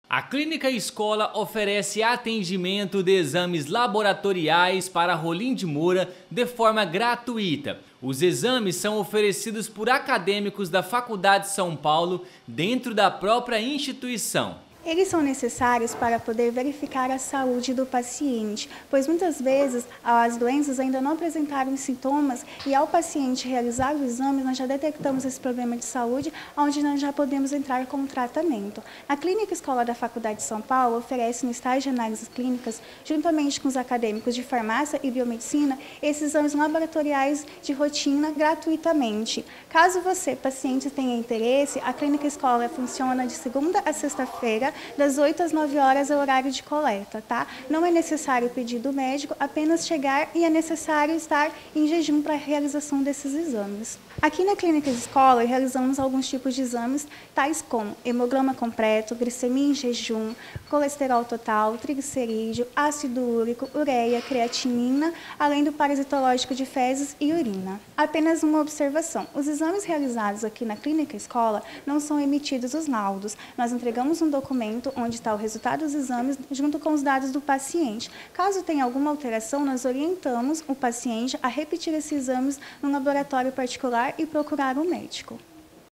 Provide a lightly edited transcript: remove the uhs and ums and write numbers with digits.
A Clínica Escola oferece atendimento de exames laboratoriais para Rolim de Moura de forma gratuita. Os exames são oferecidos por acadêmicos da Faculdade São Paulo dentro da própria instituição. Eles são necessários para poder verificar a saúde do paciente, pois muitas vezes as doenças ainda não apresentaram sintomas e ao paciente realizar o exame nós já detectamos esse problema de saúde, onde nós já podemos entrar com o tratamento. A Clínica Escola da Faculdade de São Paulo oferece no estágio de análises clínicas, juntamente com os acadêmicos de farmácia e biomedicina, esses exames laboratoriais de rotina gratuitamente. Caso você, paciente, tenha interesse, a Clínica Escola funciona de segunda a sexta-feira, das 8 às 9 horas é o horário de coleta, tá? Não é necessário pedido médico, apenas chegar e é necessário estar em jejum para a realização desses exames. Aqui na Clínica Escola realizamos alguns tipos de exames, tais como hemograma completo, glicemia em jejum, colesterol total, triglicerídeo, ácido úrico, ureia, creatinina, além do parasitológico de fezes e urina. Apenas uma observação, os exames realizados aqui na Clínica Escola não são emitidos os laudos, nós entregamos um documento onde está o resultado dos exames junto com os dados do paciente. Caso tenha alguma alteração, nós orientamos o paciente a repetir esses exames no laboratório particular e procurar um médico.